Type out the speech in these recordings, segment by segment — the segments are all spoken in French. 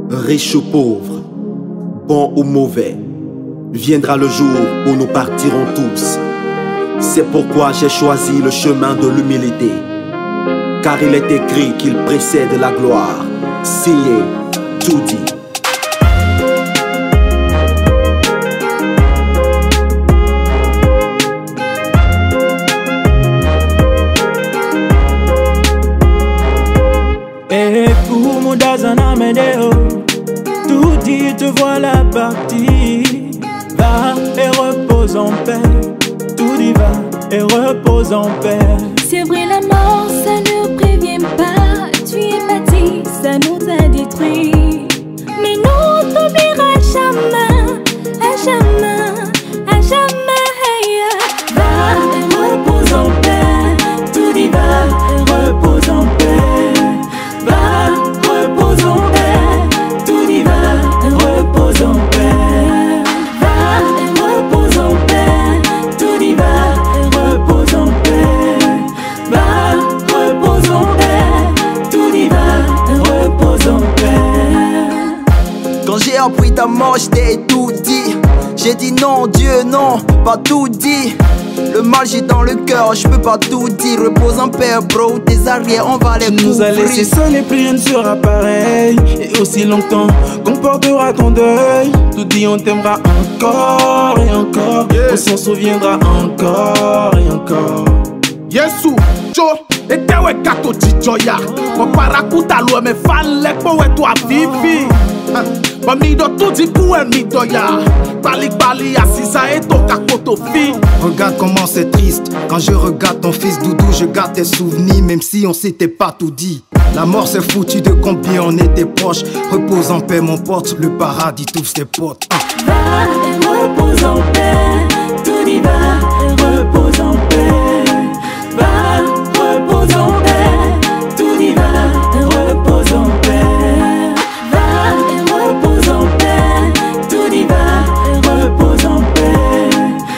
riche ou pauvre, bon ou mauvais, viendra le jour où nous partirons tous. C'est pourquoi j'ai choisi le chemin de l'humilité, car il est écrit qu'il précède la gloire. Signé, tout dit. Et pour mon Dazana Medeo, tout dit, te voilà parti. Va et repose en paix, tout dit va et repose en paix. C'est vrai, la mort, ça ne prévient pas. Tu es parti, ça nous a détruit. Mais nous t'oubliera jamais, à jamais, à jamais. Va et repose en paix, tout dit va et repose en paix. Va, repose en paix, tout dit va et repose en paix. Va et repose en paix, tout dit va et repose en paix. Va, repose en paix, tout dit va et repose en paix. Quand j'ai appris ta mort, je t'ai tout dit. J'ai dit non, Dieu, non, pas tout dit. Le mal j'ai dans le cœur, je peux pas tout dire. Repose en paix, bro, tes arrières, on va les couvrir. Tu nous as laissé seul et plus rien ne sera pareil. Et aussi longtemps qu'on portera ton deuil. Tout dit, on t'aimera encore et encore. On s'en souviendra encore et encore. Yesu, Joe, et tewe kato jijoya. Kwa parakuta lue me fan lekpo we to a vivi. Bamido tout dit pour un midoya. Bali bali assisa et toka koto fi. Regarde comment c'est triste. Quand je regarde ton fils Doudou, je garde tes souvenirs, même si on s'était pas tout dit. La mort s'est foutue de combien on était proches. Repose en paix mon pote, le paradis tous ses potes. Va et repose en paix, tout dit va et repose en paix. Va, repose en paix, tout dit va et repose en paix. Va et repose en paix, tout dit va et repose en paix.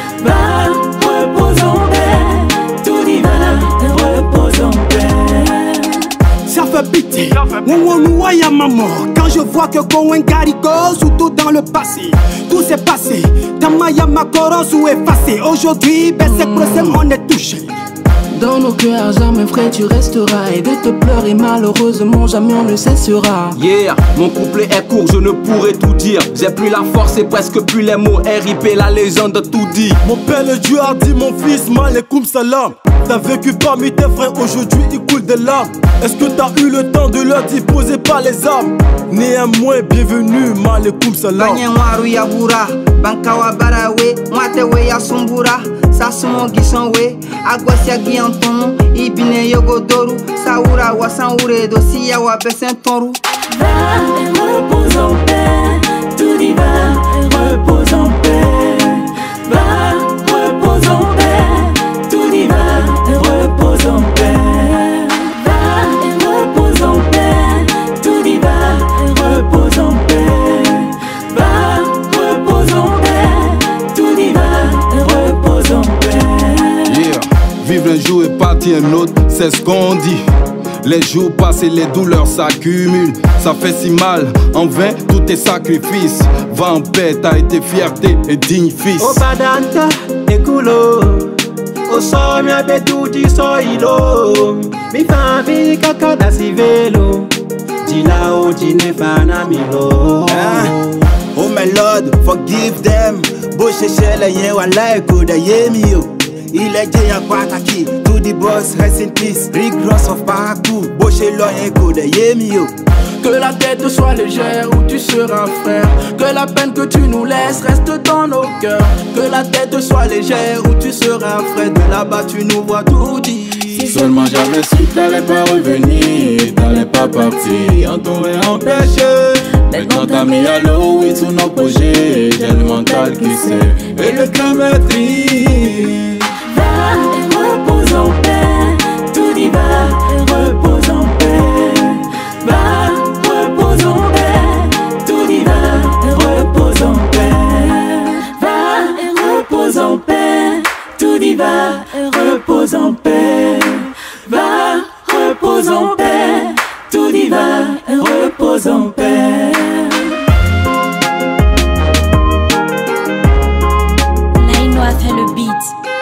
Va, repose en paix, tout dit va et repose en paix. Ça fait pitié, on à ma mort. Quand je vois que Kowengari goes ou tout dans le passé, tout s'est passé, Tamaya Makoros ou effacé. Aujourd'hui, ben c'est procès, on est touché. Dans nos cœurs, jamais frère, tu resteras. Et de te pleurer, malheureusement, jamais on ne cessera. Yeah, mon couplet est court, je ne pourrai tout dire. J'ai plus la force et presque plus les mots. RIP, la légende tout dit. Mon père le Dieu a dit, mon fils, malekoum salam. T'as vécu parmi tes frères, aujourd'hui il coule des larmes. Est-ce que t'as eu le temps de leur dire, posez pas les armes? Néanmoins, bienvenue, malekoum salam. Banyenwaru yabura, bankawa barawe, mwatewe ya sumbura. Sasumo gisonwe, agwasia giantono, ibine yogodoru. Saura wasanure, dosia wabesentoru. Va et repose en paix, tout dit va et repose en paix. Va, repose en paix, tout dit va et repose en paix. Va et repose en paix, tout dit va et repose en paix. Va, repose en paix, tout dit va et repose en paix. Yeah, vivre un jour et partir un autre, c'est ce qu'on dit. Les jours passent et les douleurs s'accumulent. Ça fait si mal, en vain tous tes sacrifices. Va en paix, t'as été fierté et digne fils. O badanta ekulo, o so mi abetuti so ilo. Mi famille kaka da sivelo, dila o dine fana milo. Oh my Lord, forgive them. Boshe shele yen wala ekoda yemi yo. Il est déjà pataki, to the boss, rest in peace. Rick Ross of Parakou, Boshe lo yen ekoda yemi yo. Que la tête soit légère ou tu seras frère. Que la peine que tu nous laisses reste dans nos cœurs. Que la tête soit légère ou tu seras frère. De là-bas tu nous vois tout dire. Si seulement j'avais su que t'allais pas revenir, t'allais pas partir, on t'aurait empêché. Maintenant t'as mis à l'eau, oui, tous nos projets. J'ai le mental qui sait et le cœur maîtrise. Va et repose en paix, tout dit va et repose en paix. Va, repose en paix, tout dit va et repose en paix. Va et repose en paix, tout dit va et repose en paix. Va, repose en paix, tout dit va et repose en paix. beat.